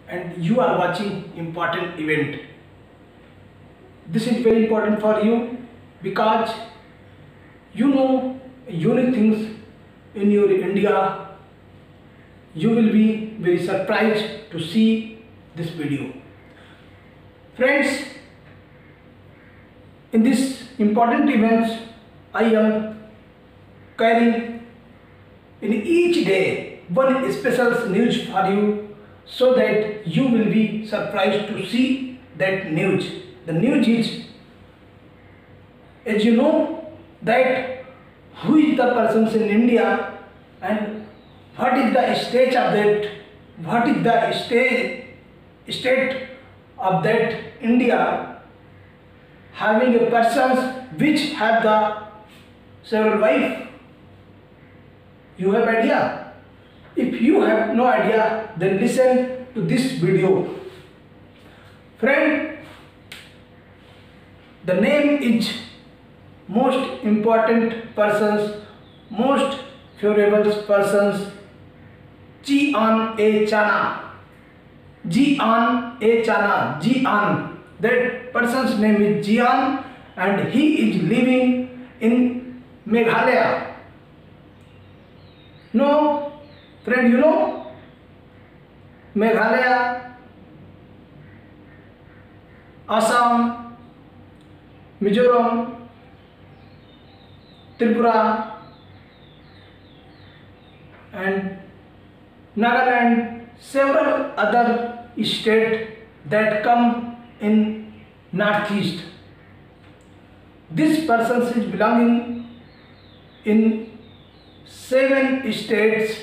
and you are watching important event. This is very important for you because you know unique things in your India. You will be very surprised to see this video. Friends, in this important events, I am carrying in each day one special news for you so that you will be surprised to see that news. The news is, as you know, that who is the persons in India and what is the stage of that, what is the state of that India having a persons which have the several wife. You have idea? If you have no idea, then listen to this video. Friend, the name is most important persons, most favorable persons, Jian A. Chana. Jian A. Chana. Jian. That person's name is Jian and he is living in Meghalaya. No, friend, you know Meghalaya, Assam, Mizoram, Tripura and Nagaland, several other states that come in northeast. This person is belonging in 7 states.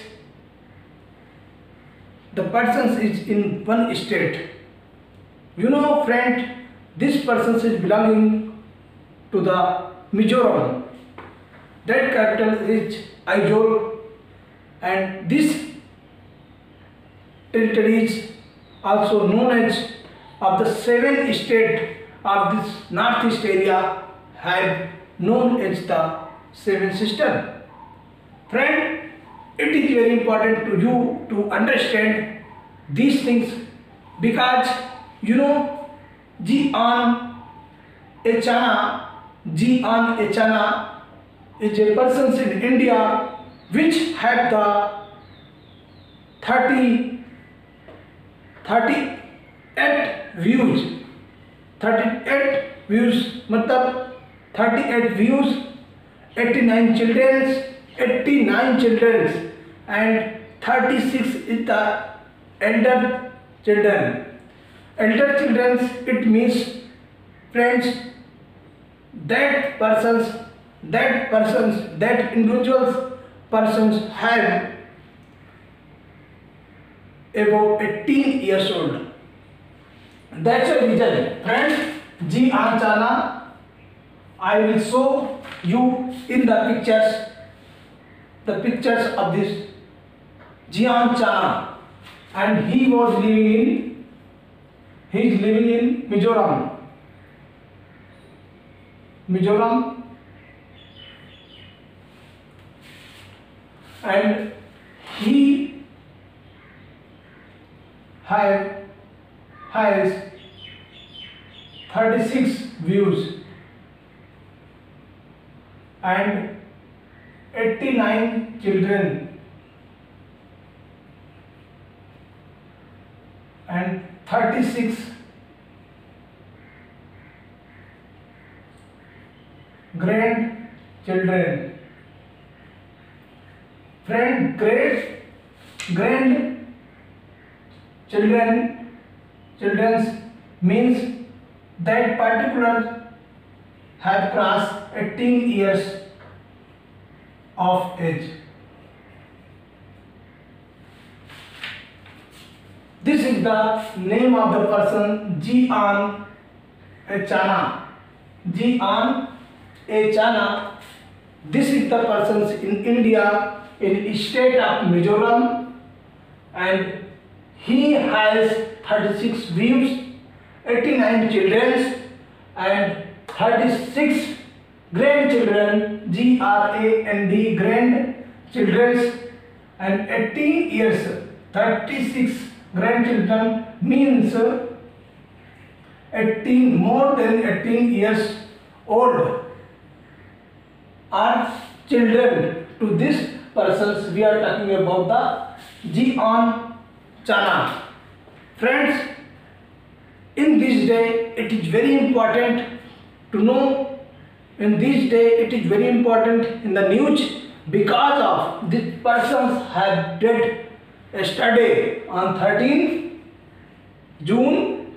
The person is in one state. You know, friend, this person is belonging to the Mizoram. That capital is Aizawl, and this territory is also known as of the 7 states of this northeast area have known as the 7 sisters. Friend, it is very important to you to understand these things because you know Jian A. Chana, Jian A. Chana is a person in India which have the 38 views. 38 views matlab 38 views, 89 children and 36 is the elder children. Elder children, it means, friends, that individuals persons have about 18 years old. That's a reason, friend, Jian Chana. I will show you in the pictures of this Jian Chana, and he is living in Mizoram. And he has 36 views and 89 children and 36 grandchildren. Friend, grandchildren means that particular have crossed 18 years of age. This is the name of the person, Jian A. Chana. Jian A. Chana. This is the person in India in state of Mizoram, and he has 36 wives, 89 children and 36 grandchildren, grandchildren, and 18 years, 36 grandchildren means 18, more than 18 years old are children. To this persons we are talking about the Jian Chana. Friends, in this day it is very important to know, in this day it is very important in the news, because of these persons have died yesterday on 13th June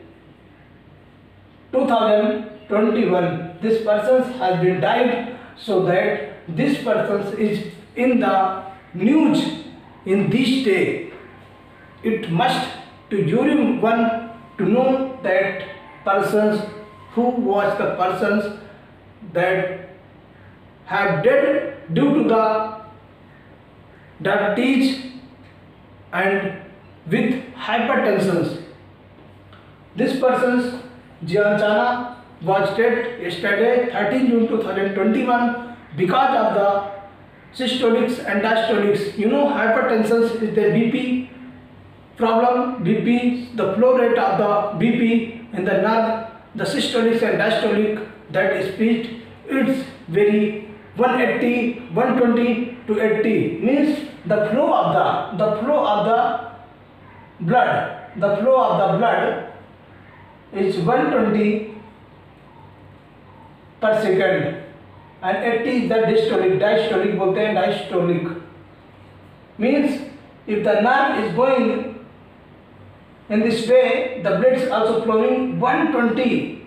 2021. This person has been died, so that this person is in the news in this day. It must to everyone to know that persons who was the persons that have died due to the diabetes and with hypertension. This person's Jian Chana was dead yesterday 13 June 2021 because of the systolics and diastolics. You know, hypertension is the BP problem, BP, the flow rate of the BP in the nerve, the systolic and diastolic, that speed it's very 180, 120 to 80, means the flow of the blood is 120 per second and 80 is the diastolic बोलते हैं, diastolic means if the nerve is going in this way, the blood is also flowing 120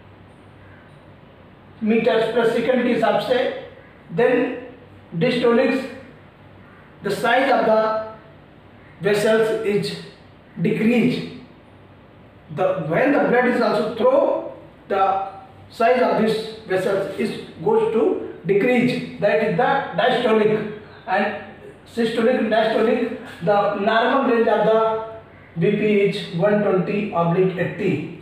meters per second के हिसाब से, then diastolics, the size of the vessels is decreased. When the blood is also through, the size of this vessels is goes to decrease. That is the diastolic. And systolic and diastolic, the normal range of the BP is 120/80.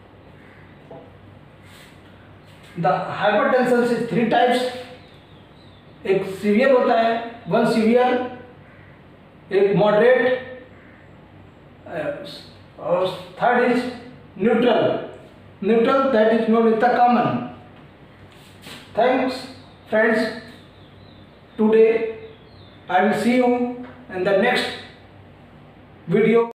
The hypertension is 3 types. एक severe होता है, one severe, एक moderate और third is neutral that is not इतना common. Thanks friends. Today I will see you in the next video.